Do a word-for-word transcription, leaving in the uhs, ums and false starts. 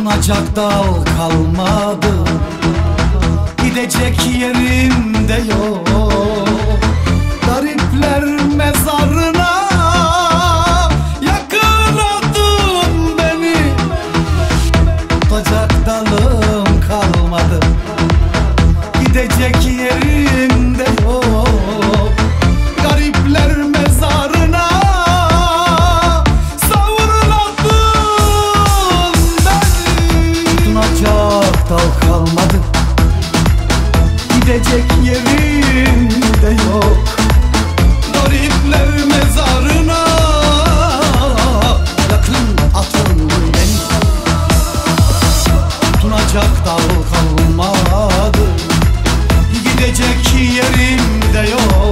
tutunacak dal kalmadı, gidecek yerim de yok. Garipler mezarına yakınladın beni, tutacak dalım kalmadı, gidecek yerim de yok. Garipler mezarına savruladın beni, tutunacak dal kalmadı, gidecek yerim de yok. Garipler mezarına yakın atın beni, tutunacak dal kalmadı, gidecek yerim de yok.